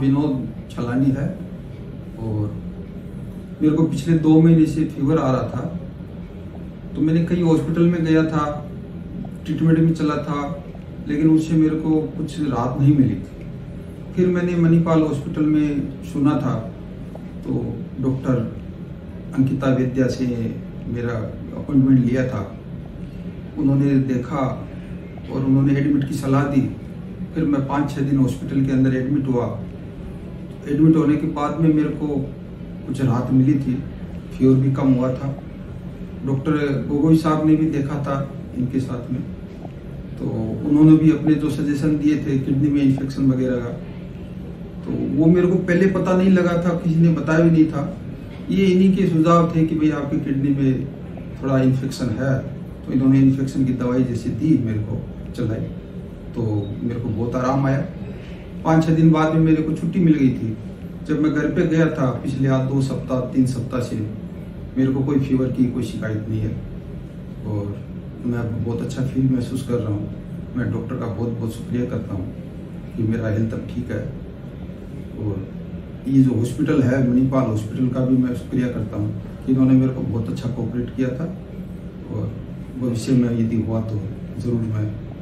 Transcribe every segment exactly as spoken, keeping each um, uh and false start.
विनोद छलानी है और मेरे को पिछले दो महीने से फीवर आ रहा था। तो मैंने कई हॉस्पिटल में गया था, ट्रीटमेंट भी चला था, लेकिन उससे मेरे को कुछ राहत नहीं मिली थी। फिर मैंने मणिपाल हॉस्पिटल में सुना था, तो डॉक्टर अंकिता वैद्या से मेरा अपॉइंटमेंट लिया था। उन्होंने देखा और उन्होंने एडमिट की सलाह दी। फिर मैं पाँच छः दिन हॉस्पिटल के अंदर एडमिट हुआ। एडमिट होने के बाद में मेरे को कुछ राहत मिली थी, फीवर भी कम हुआ था। डॉक्टर गोगोई साहब ने भी देखा था इनके साथ में, तो उन्होंने भी अपने जो सजेशन दिए थे किडनी में इन्फेक्शन वगैरह का, तो वो मेरे को पहले पता नहीं लगा था, किसी ने बताया भी नहीं था। ये इन्हीं के सुझाव थे कि भाई आपकी किडनी में थोड़ा इन्फेक्शन है, तो इन्होंने इन्फेक्शन की दवाई जैसे दी मेरे को चलाई, तो मेरे को बहुत आराम आया। पाँच छः दिन बाद में मेरे को छुट्टी मिल गई थी। जब मैं घर पे गया था पिछले आज दो सप्ताह तीन सप्ताह से मेरे को कोई फीवर की कोई शिकायत नहीं है और मैं बहुत अच्छा फील महसूस कर रहा हूँ। मैं डॉक्टर का बहुत बहुत शुक्रिया करता हूँ कि मेरा हेल्थ अब ठीक है। और ये जो हॉस्पिटल है मणिपाल हॉस्पिटल का भी मैं शुक्रिया करता हूँ कि इन्होंने मेरे को बहुत अच्छा कोऑपरेट किया था। और भविष्य में यदि हुआ तो ज़रूर मैं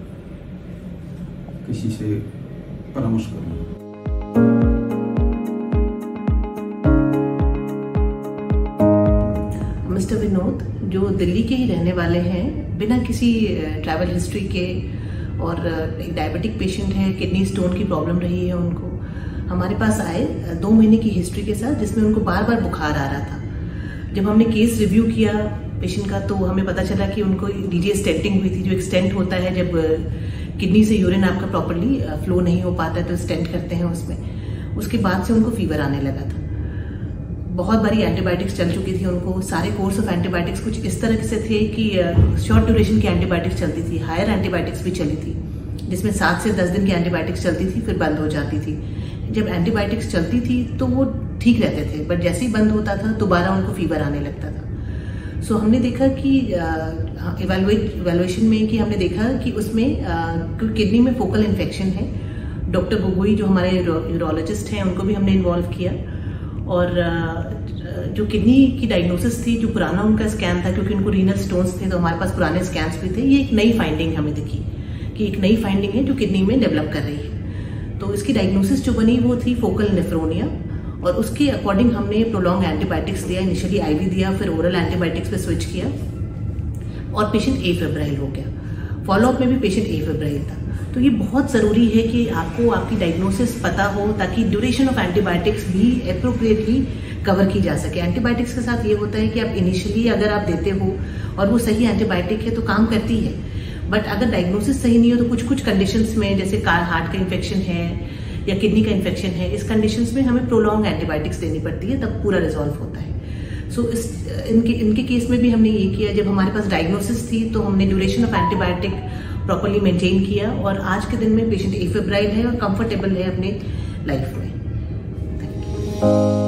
किसी से परामर्श करूँगा। मिस्टर विनोद जो दिल्ली के ही रहने वाले हैं, बिना किसी ट्रैवल हिस्ट्री के, और एक डायबिटिक पेशेंट है, किडनी स्टोन की प्रॉब्लम रही है उनको, हमारे पास आए दो महीने की हिस्ट्री के साथ, जिसमें उनको बार बार बुखार आ रहा था। जब हमने केस रिव्यू किया पेशेंट का, तो हमें पता चला कि उनको डीजे स्टेंटिंग हुई थी। जो एक स्टेंट होता है, जब किडनी से यूरिन आपका प्रॉपर्ली फ्लो नहीं हो पाता है तो स्टेंट करते हैं उसमें। उसके बाद से उनको फीवर आने लगा था। बहुत बारी एंटीबायोटिक्स चल चुकी थी उनको। सारे कोर्स ऑफ एंटीबायोटिक्स कुछ इस तरह से थे कि शॉर्ट ड्यूरेशन की एंटीबायोटिक्स चलती थी, हायर एंटीबायोटिक्स भी चली थी, जिसमें सात से दस दिन की एंटीबायोटिक्स चलती थी, फिर बंद हो जाती थी। जब एंटीबायोटिक्स चलती थी तो वो ठीक रहते थे, बट जैसे ही बंद होता था दोबारा उनको फीवर आने लगता था। सो so, हमने देखा कि इवैल्यूएट इवैल्यूएशन में कि हमने देखा कि उसमें किडनी में फोकल इन्फेक्शन है। डॉक्टर गोगोई जो हमारे यूरोलॉजिस्ट हैं उनको भी हमने इन्वॉल्व किया। और जो किडनी की डायग्नोसिस थी, जो पुराना उनका स्कैन था, क्योंकि उनको रीनल स्टोन्स थे तो हमारे पास पुराने स्कैन्स भी थे, ये एक नई फाइंडिंग हमें दिखी कि एक नई फाइंडिंग है जो किडनी में डेवलप कर रही है। तो इसकी डायग्नोसिस जो बनी वो थी फोकल नेफ्रोनिया, और उसके अकॉर्डिंग हमने प्रोलॉन्ग एंटीबायोटिक्स दिया। इनिशियली आईवी दिया, फिर ओरल एंटीबायोटिक्स पे स्विच किया और पेशेंट एफेब्राइल हो गया। फॉलोअप में भी पेशेंट एफेब्राइल था। तो ये बहुत ज़रूरी है कि आपको आपकी डायग्नोसिस पता हो, ताकि ड्यूरेशन ऑफ एंटीबायोटिक्स भी एप्रोप्रिएटली कवर की जा सके। एंटीबायोटिक्स के साथ ये होता है कि आप इनिशियली अगर आप देते हो और वो सही एंटीबायोटिक है तो काम करती है, बट अगर डायग्नोसिस सही नहीं हो तो कुछ कुछ कंडीशंस में, जैसे हार्ट का इन्फेक्शन है या किडनी का इन्फेक्शन है, इस कंडीशंस में हमें प्रोलॉन्ग एंटीबायोटिक्स देनी पड़ती है, तब पूरा रिजॉल्व होता है। सो so, इस इनके इनके केस में भी हमने ये किया। जब हमारे पास डायग्नोसिस थी तो हमने duration of antibiotic properly maintain किया, और आज के दिन में पेशेंट एफेब्राइल है और कंफर्टेबल है अपने लाइफ में। Thank you.